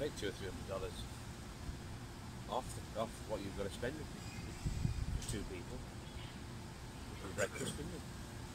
take $200 or $300 off what you've got to spend for 2 people. For breakfast, wouldn't it?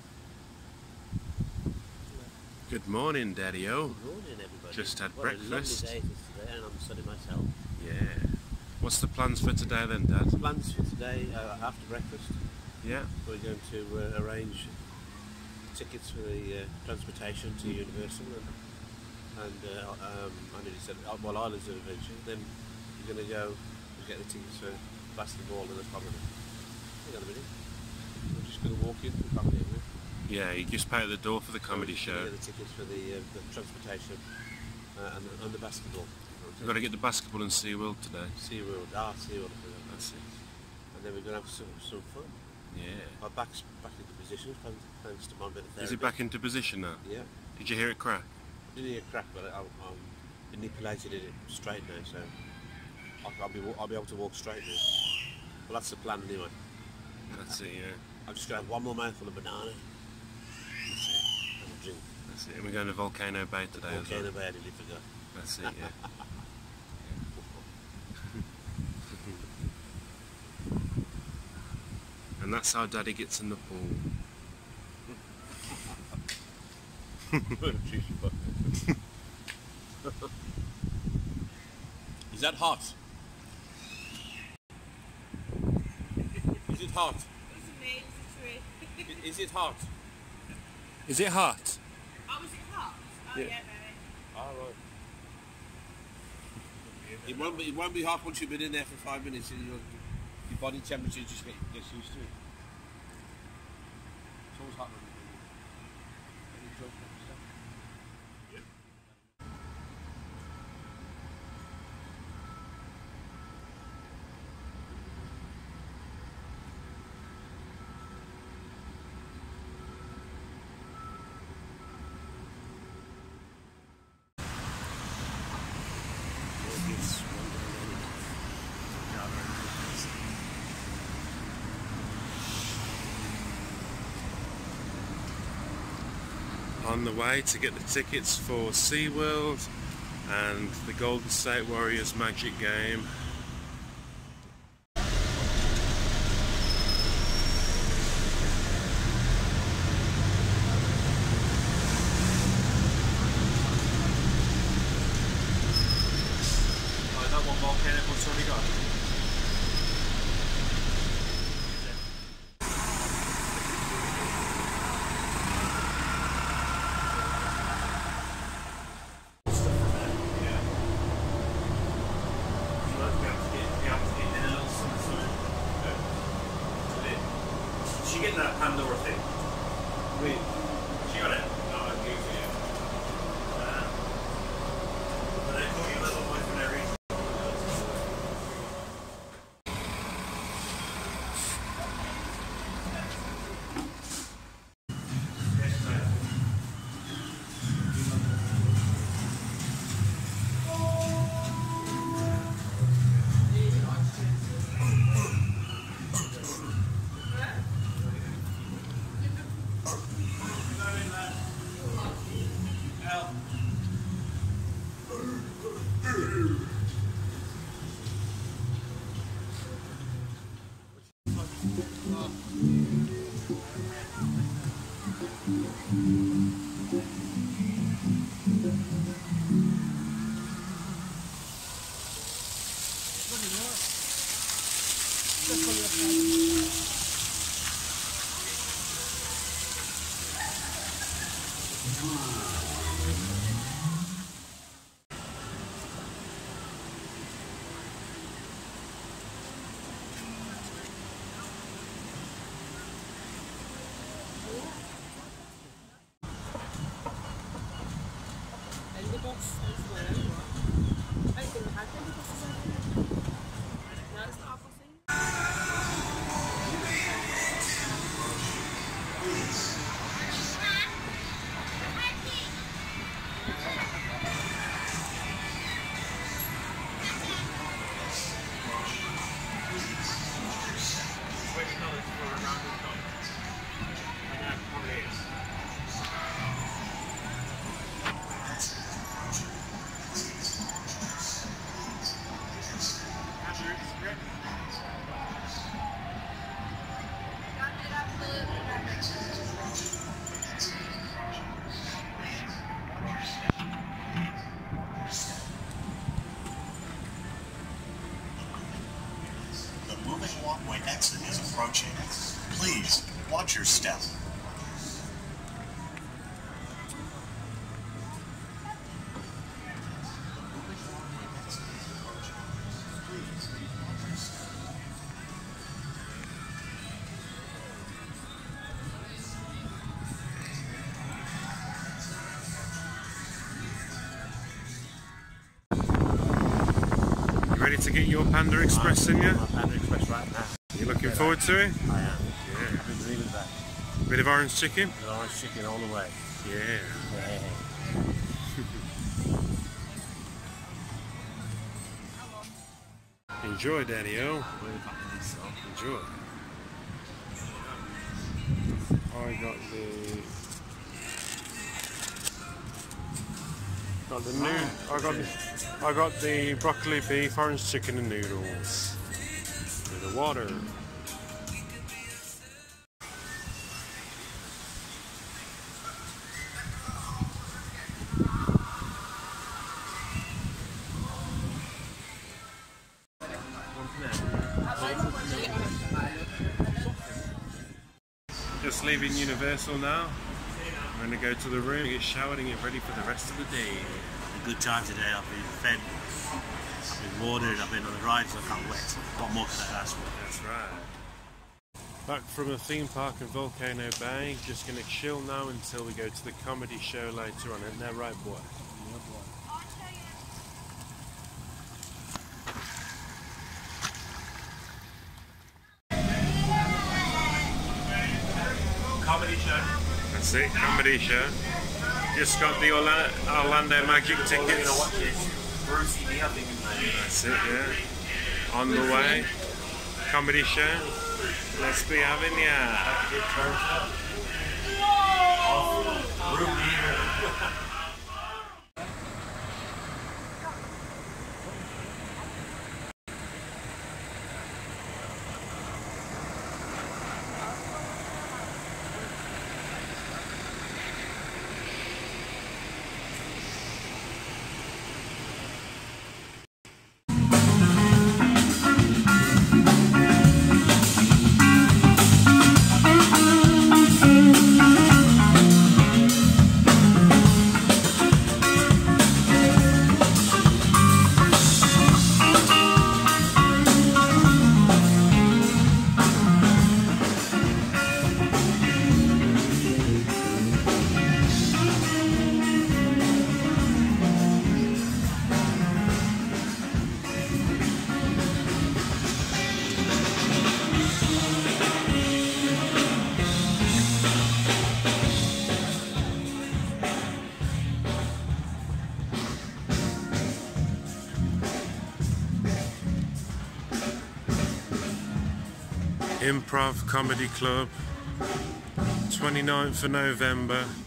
Good morning, Daddy-O. Good morning, everybody. Just had What breakfast. a lovely day it is today, and I'm sunning myself. Yeah. What's the plans for today then, Dad? Plans for today, after breakfast, Yeah. we're going to arrange tickets for the transportation to Universal, and I nearly said, well, Islands of Adventure. Then you're going to go and get the tickets for basketball and the comedy. Hang on a minute. We're just going to walk in the comedy, aren't we? Yeah, you just pay at the door for the comedy show. Get the tickets for the transportation and the basketball. We've got to get the basketball in SeaWorld today. SeaWorld, SeaWorld. That's it. And then we're going to have some fun. Yeah. My back's back into position thanks to my bit of therapy. Is it back into position now? Yeah. Did you hear it crack? I didn't hear a crack, but I manipulated it straight now, so I'll be able to walk straight now. Well, that's the plan anyway. That's it, yeah. I'm just going to have one more mouthful of banana. That's it. And a drink. That's it. And we're going to Volcano Bay today as well. Volcano Bay, I nearly forgot. That's it, yeah. And that's how Daddy gets in the pool. Is that hot? Is it hot? Is it hot? Is it hot? Oh, is it hot? Oh, Yeah. yeah, baby. All right. It won't be hot once you've been in there for 5 minutes, and your body temperature just gets used to it. It's always hot when you're drunk and stuff. On the way to get the tickets for SeaWorld and the Golden State Warriors Magic game. Oh, is that what Volcano Bus already got? Did she get that Pandora thing? Wait. She got it? No, I gave it. But they call you little boy for no reason. Please, watch your step. You ready to get your Panda Express in you? My Panda Express right now. You looking forward to it? I am. Yeah. I've been dreaming that. Bit of orange chicken? The orange chicken all the way. Yeah. Yeah. Enjoy, Daddy-O. Really fucking this song. Enjoy. I got the broccoli beef, orange chicken and noodles. With the water. Just leaving Universal now. I'm going to go to the room, get showered and get ready for the rest of the day. A good time today. I've been fed, I've been watered, I've been on the rides, I can't wait. What more can I ask for? That's right. Back from the theme park in Volcano Bay. Just going to chill now until we go to the comedy show later on. Isn't that right, boy? Comedy show. That's it, comedy show. Just got the Orlando Magic tickets. Brucey Lee, I think his name. That's it, yeah. On the way. Comedy show. Let's be having ya. Improv Comedy Club, 29th of November,